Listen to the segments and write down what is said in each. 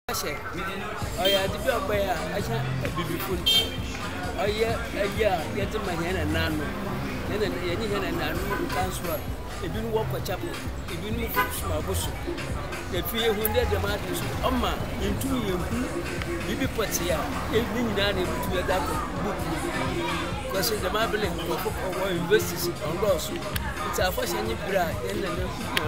Oh yeah, the big boy, I can't be beautiful. Oh yeah, get to my hand and nano. Then any hand and nano transfer. If you walk a chapel, if you move small bush, the 300 the man is Oma in 2 years. You be put here, if you done it to that book. Because the marble or universities on Ross, it's a fashion brand, and then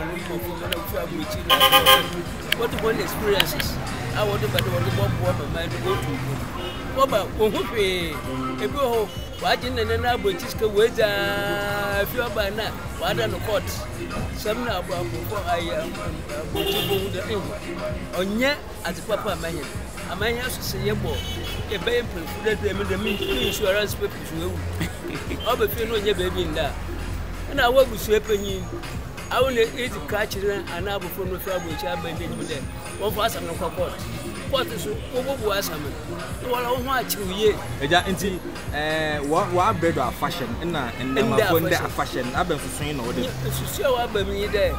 what one experiences. I want to buy the bomb man to go to. Boba, if you hope, watching and then I will just go with a few by now, what on the court. Some now before I am on yet as a papa man. I might have to say a boy, a baby, the insurance papers will. I'll be feeling your baby in there. And I will be sweeping you. I will eat the catcher and I will phone with which I may be there. One for us and no court. What is what was I mean? Well, I want you. What bread of fashion and then fashion. I've been for saying all this. So I've been there.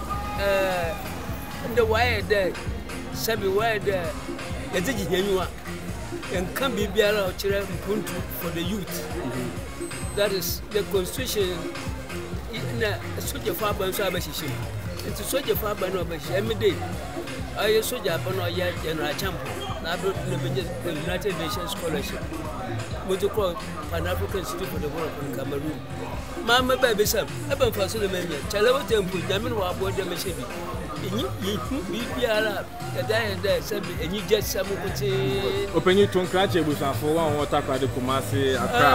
And the wire there, Sabi wire there, the Digital and can be better for the youth. That is the constitution. Such a far by Sabbath. It's such a far by no every day. I saw Japan yet General Champion, now the United Nations Scholarship, what you call Pan African Institute for Development in Cameroon. Mamma baby, sir, I've been for Solomon, Chalawa Temple, Yamin or aboard the machine. You are a day and there, and you just some open you to catch it with for one water card Kumasi,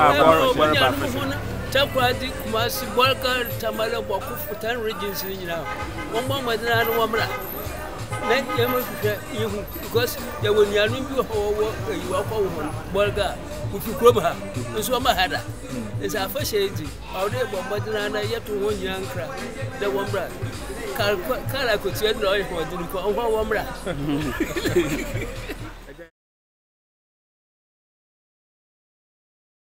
Takwadi, Kumasi, Balkan, Tamala, Baku for 10 regions in now. One moment, and one brother. Because there will be a new you are woman, Bolga, if you come her, and so my header. It's a first age. Our day, but yet to one young crowd, the one brother. Carla could say no, for the one brother.